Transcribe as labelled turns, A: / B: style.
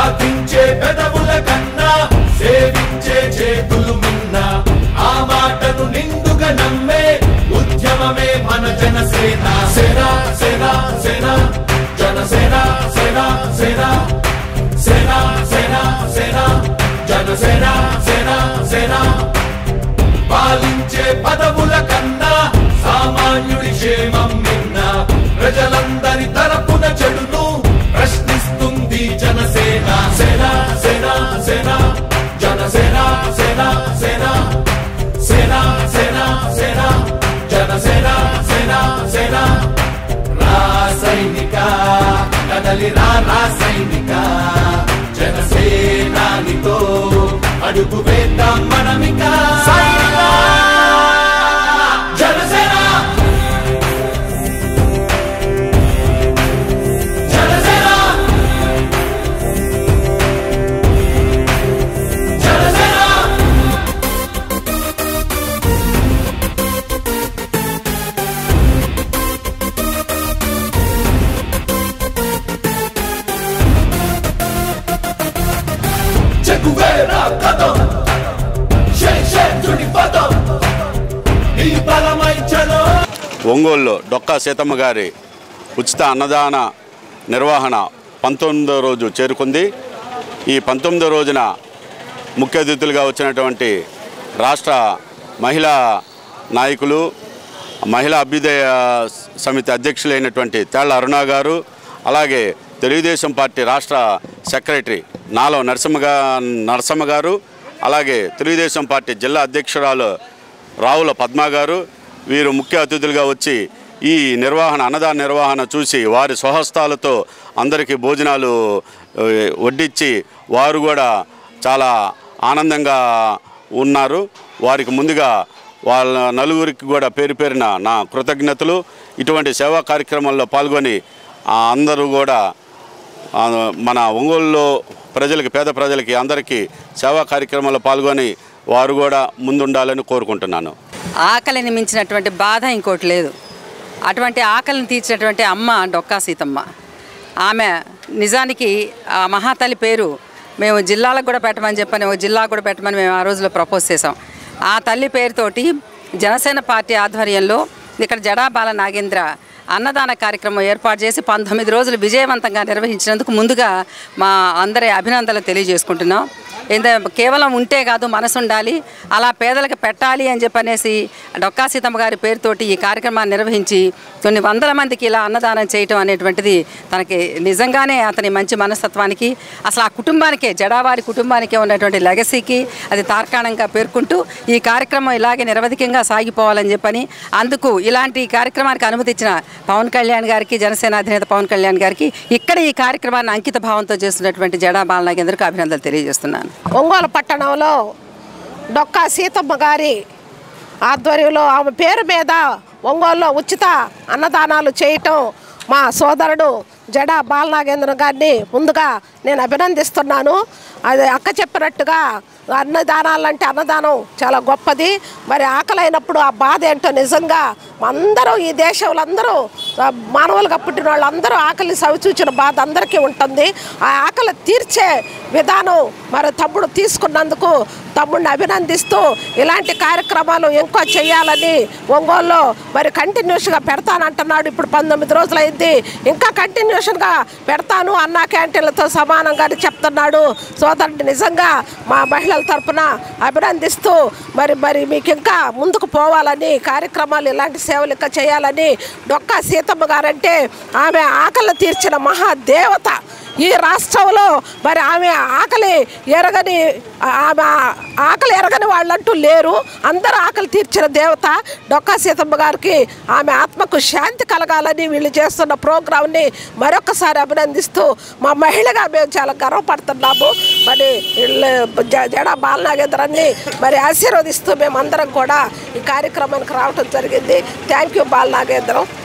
A: ప్రార్థించే పెదవుల కన్నా సేవించే చేతులు మిన్న ఆ మాటను నిండుగా నమ్మే ఉద్యమమే మన జనసేన సేన సేన సేన జనసేన సేన సేన సేన సేన సేన జనసేన సేన సేన పాలించే పదవుల కన్నా సామాన్యుడి క్షేమం మిన్న ప్రజలందరి తరపున చెడును ప్రశ్నిస్తుంది జనసేన సేన సేన సేన జనసేన సేన సేన సేన సేన సేన జనసేన సేన సేన రాసైనిక కదలి రాసైనిక జనసేనానితో అడుగు వేద్దాం మనమిక జనసేన జనసేన జనసేన చెగువేరా కదం శేషేంద్రుడి పదం ఈ బలమై చలో.
B: ఒంగోలులో డొక్కా సీతమ్మ గారి ఉచిత అన్నదాన నిర్వహణ 19వ రోజు చేరుకుంది. ఈ 19వ రోజున ముఖ్య అతిథులుగా వచ్చినటువంటి రాష్ట్ర మహిళా నాయకులు, మహిళా అభ్యుదయ సమితి అధ్యక్షులైనటువంటి తేళ్ల అరుణ గారు, అలాగే తెలుగుదేశం పార్టీ రాష్ట్ర సెక్రటరీ నాలో నరసమ్మ గారు, అలాగే తెలుగుదేశం పార్టీ జిల్లా అధ్యక్షురాలు రావుల పద్మ గారు, వీరు ముఖ్య అతిథులుగా వచ్చి ఈ అన్నదాన నిర్వహణ చూసి వారి స్వహస్తాలతో అందరికీ భోజనాలు వడ్డించి వారు కూడా చాలా ఆనందంగా ఉన్నారు. వారికి ముందుగా వాళ్ళ నలుగురికి కూడా పేరు పేరున నా కృతజ్ఞతలు. ఇటువంటి సేవా కార్యక్రమాల్లో పాల్గొని అందరూ కూడా మన ఒంగోలులో ప్రజలకి, పేద ప్రజలకి అందరికీ సేవా కార్యక్రమాల్లో పాల్గొని వారు కూడా ముందుండాలని కోరుకుంటున్నాను.
C: ఆకలిని మించినటువంటి బాధ ఇంకోటి లేదు. అటువంటి ఆకలిని తీర్చినటువంటి అమ్మ డొక్కా సీతమ్మ. ఆమె నిజానికి ఆ మహాతల్లి పేరు మేము జిల్లాలకు కూడా పెట్టమని చెప్పని, ఒక జిల్లా కూడా పెట్టమని మేము ఆ రోజులో ప్రపోజ్ చేసాం. ఆ తల్లి పేరుతోటి జనసేన పార్టీ ఆధ్వర్యంలో ఇక్కడ జడా బాల నాగేంద్ర అన్నదాన కార్యక్రమం ఏర్పాటు చేసి 19 రోజులు విజయవంతంగా నిర్వహించినందుకు ముందుగా మా అందరి అభినందనలు తెలియజేసుకుంటున్నాం. కేవలం ఉంటే కాదు, మనసు ఉండాలి, అలా పేదలకు పెట్టాలి అని చెప్పనేసి డొక్కా సీతమ్మ గారి పేరుతోటి ఈ కార్యక్రమాన్ని నిర్వహించి కొన్ని వందల మందికి ఇలా అన్నదానం చేయటం అనేటువంటిది తనకి నిజంగానే అతని మంచి మనస్తత్వానికి, అసలు ఆ కుటుంబానికే, జడావారి కుటుంబానికే ఉన్నటువంటి లెగసీకి అది తార్కాణంగా పేర్కొంటూ ఈ కార్యక్రమం ఇలాగే నిరవధికంగా సాగిపోవాలని చెప్పని, అందుకు ఇలాంటి కార్యక్రమానికి అనుమతి ఇచ్చిన పవన్ కళ్యాణ్ గారికి, జనసేన అధినేత పవన్ కళ్యాణ్ గారికి, ఇక్కడ ఈ కార్యక్రమాన్ని అంకిత భావంతో చేస్తున్నటువంటి జడా బాల నాగేంద్రకు అభినందనలు తెలియజేస్తున్నాను.
D: ఒంగోలు పట్టణంలో డొక్కా సీతమ్మ గారి ఆధ్వర్యంలో ఆమె పేరు మీద ఒంగోలులో ఉచిత అన్నదానాలు చేయటం మా సోదరుడు జడా బాలనాగేంద్ర గారిని ముందుగా నేను అభినందిస్తున్నాను. అది అక్క చెప్పినట్టుగా అన్నదానాలంటే అన్నదానం చాలా గొప్పది. మరి ఆకలైనప్పుడు ఆ బాధ ఏంటో నిజంగా అందరూ, ఈ దేశంలో అందరూ మానవులుగా పుట్టిన వాళ్ళందరూ ఆకలి సవిచూచిన బాధ అందరికీ ఉంటుంది. ఆ ఆకలి తీర్చే విధానం మరి తమ్ముడు తీసుకున్నందుకు తమ్ముడిని అభినందిస్తూ ఇలాంటి కార్యక్రమాలు ఇంకా చేయాలని ఒంగోలులో మరి కంటిన్యూస్గా పెడతానంటున్నాడు. ఇప్పుడు 19 రోజులైంది, ఇంకా కంటిన్యూషన్గా పెడతాను అన్నా క్యాంటీన్లతో సమానంగా చెప్తున్నాడు. సోదరుడు నిజంగా మా మహిళల తరఫున అభినందిస్తూ మరి మీకు ఇంకా ముందుకు పోవాలని, కార్యక్రమాలు ఇలాంటి సేవలు ఇంకా చేయాలని. డొక్కా సీతమ్మ గారంటే ఆమె ఆకలి తీర్చిన మహాదేవత. ఈ రాష్ట్రంలో మరి ఆమె ఆకలి ఎరగని వాళ్ళంటూ లేరు. అందరూ ఆకలి తీర్చిన దేవత డొక్కా సీతమ్మ గారికి. ఆమె ఆత్మకు శాంతి కలగాలని వీళ్ళు చేస్తున్న ప్రోగ్రాంని మరొకసారి అభినందిస్తూ మా మహిళగా మేము చాలా గర్వపడుతున్నాము. మరి జడా బాలనాగేంద్రాన్ని మరి ఆశీర్వదిస్తూ మేమందరం కూడా ఈ కార్యక్రమానికి రావడం జరిగింది. Thank you బాలనాగేంద్రం.